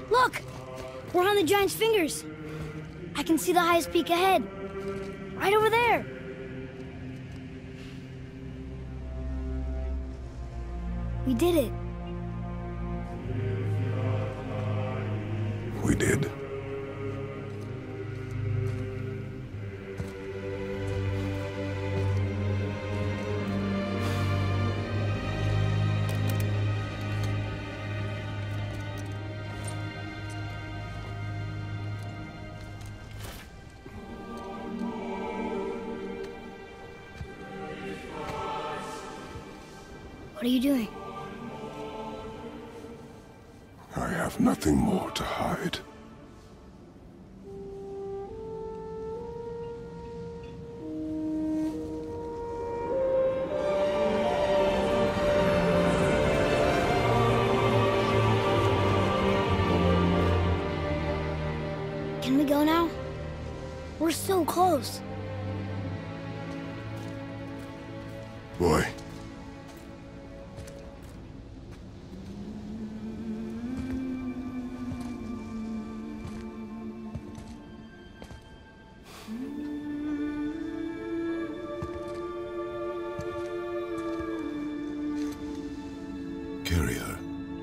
Look! We're on the giant's fingers. I can see the highest peak ahead. Right over there. We did it. We did. What are you doing? I have nothing more to hide. Can we go now? We're so close. Boy. Carry her.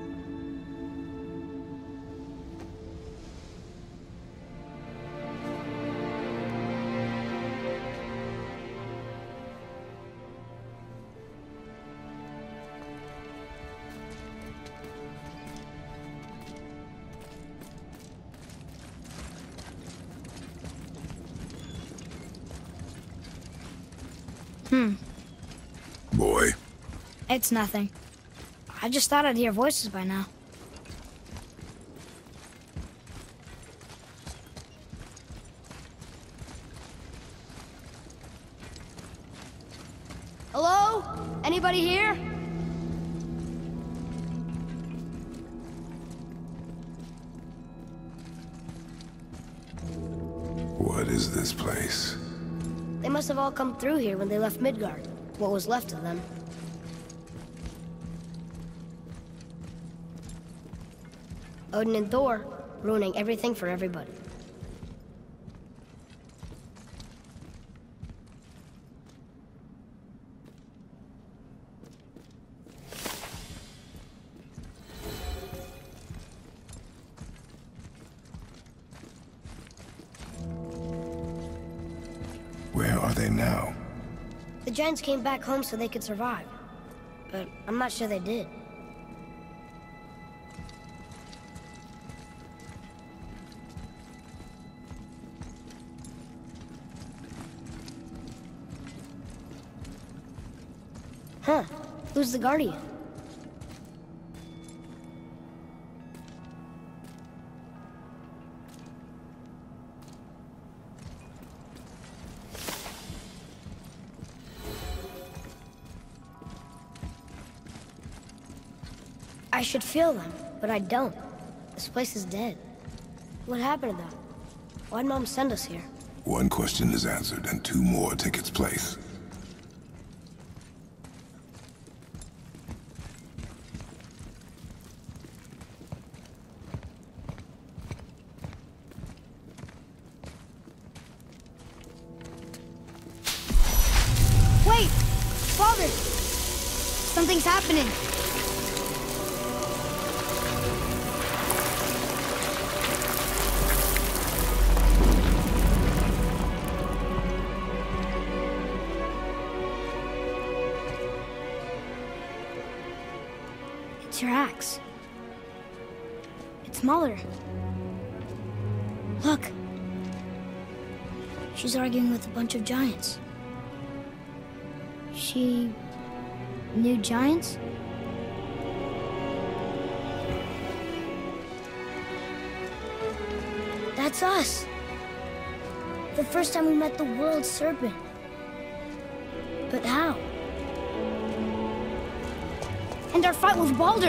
Boy. It's nothing. I just thought I'd hear voices by now. Hello? Anybody here? What is this place? They must have all come through here when they left Midgard. What was left of them. Odin and Thor, ruining everything for everybody. Where are they now? The giants came back home so they could survive. But I'm not sure they did. Huh. Who's the Guardian? I should feel them, but I don't. This place is dead. What happened to them? Why'd Mom send us here? One question is answered, and two more take its place. Wait! Father! Something's happening! It's your axe. It's Muller. Look! She's arguing with a bunch of giants. She knew giants? That's us. The first time we met the world serpent. But how? And our fight with Baldur.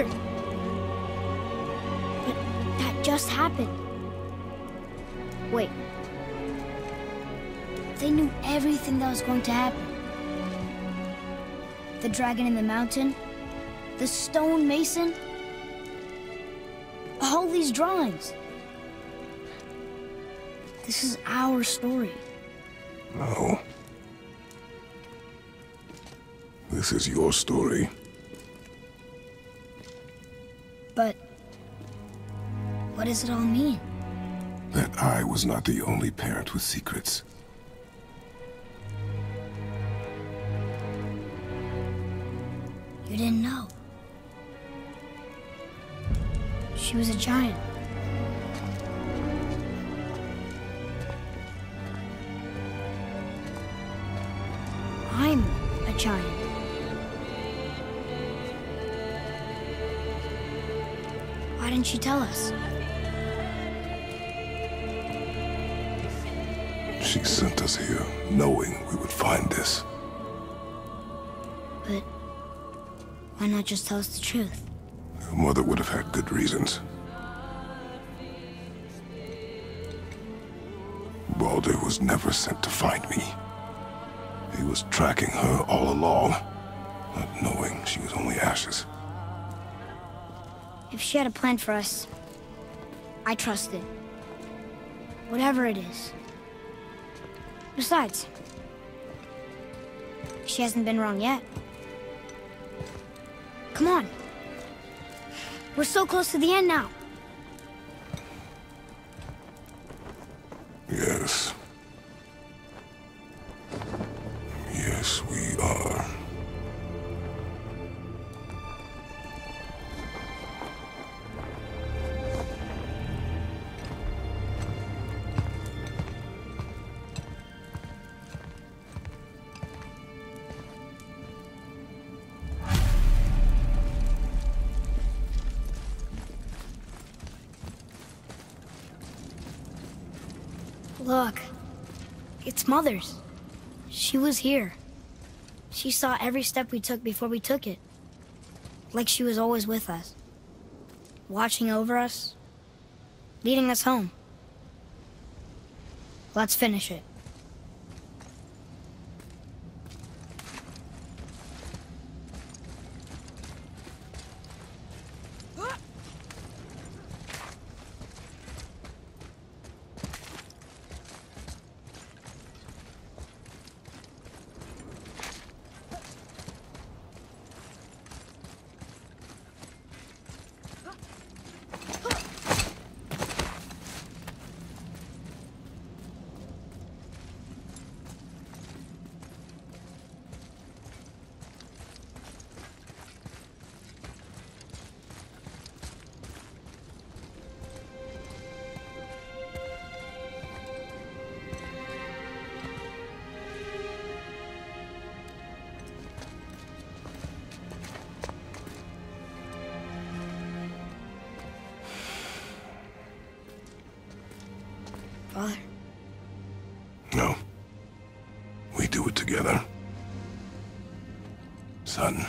But that just happened. Wait. They knew everything that was going to happen. The dragon in the mountain, the stone mason, all all these drawings? This is our story. No. This is your story. But what does it all mean? That I was not the only parent with secrets. You didn't know. She was a giant. I'm a giant. Why didn't she tell us? She sent us here, knowing we would find this. But why not just tell us the truth? Your mother would have had good reasons. Baldur was never sent to find me. He was tracking her all along, not knowing she was only ashes. If she had a plan for us, I trust it. Whatever it is. Besides, she hasn't been wrong yet. Come on. We're so close to the end now. Yes. Yes, we are. Look, it's Mother's. She was here. She saw every step we took before we took it. Like she was always with us. Watching over us. Leading us home. Let's finish it. Father? No. We do it together. Son.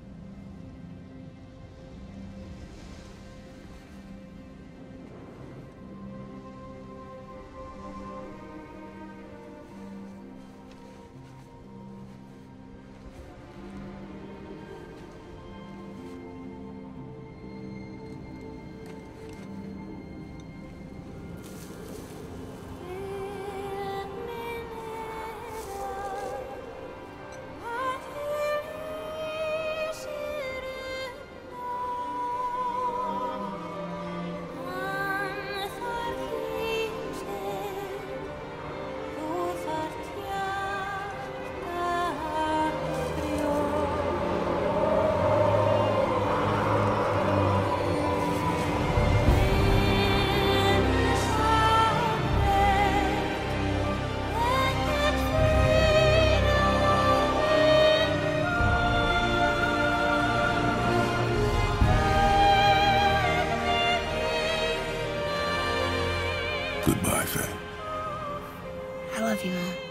Goodbye, Faye. I love you, Mom.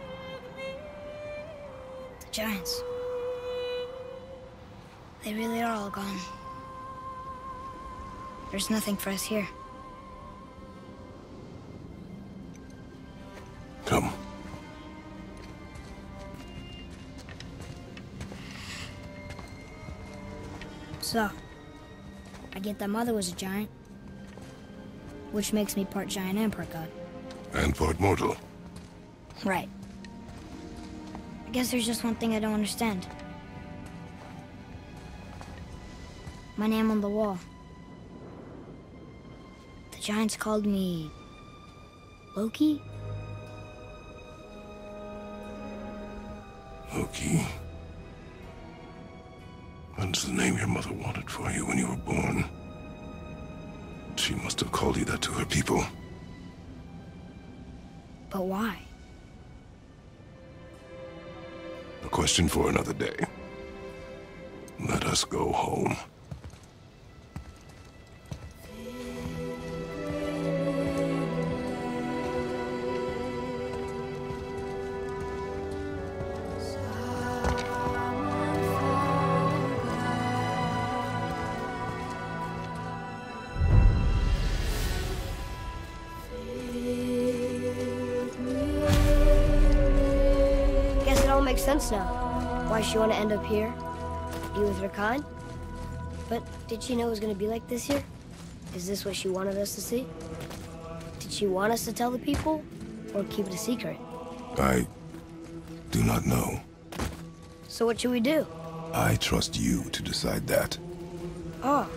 The Giants. They really are all gone. There's nothing for us here. Come. So, I get that Mother was a giant. which makes me part giant and part god. And part mortal. Right. I guess there's just one thing I don't understand. My name on the wall. The giants called me... Loki? Loki. That's the name your mother wanted for you when you were born. She must have called you that to her people. But why? A question for another day. Let us go home. Makes sense now. Why she want to end up here? Be with her kind? But did she know it was going to be like this here? Is this what she wanted us to see? Did she want us to tell the people? Or keep it a secret? I do not know. So what should we do? I trust you to decide that. Oh.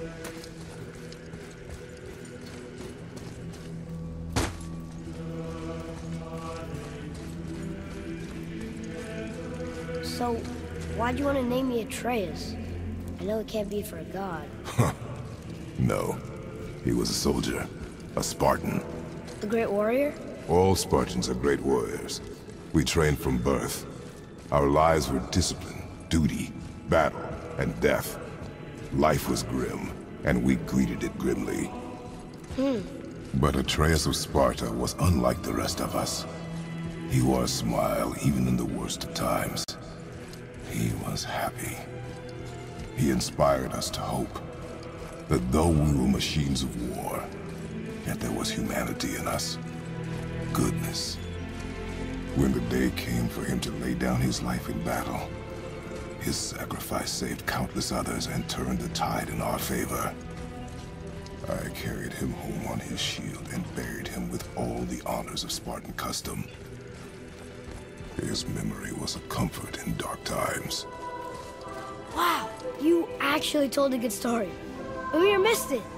So, why'd you want to name me Atreus? I know it can't be for a god. No. He was a soldier. A Spartan. The Great Warrior? All Spartans are great warriors. We trained from birth. Our lives were discipline, duty, battle, and death. Life was grim, and we greeted it grimly. But Atreus of Sparta was unlike the rest of us. He wore a smile even in the worst of times. He was happy. He inspired us to hope that though we were machines of war, yet there was humanity in us. Goodness. When the day came for him to lay down his life in battle, his sacrifice saved countless others and turned the tide in our favor. I carried him home on his shield and buried him with all the honors of Spartan custom. His memory was a comfort in dark times. Wow, you actually told a good story. Mimir missed it.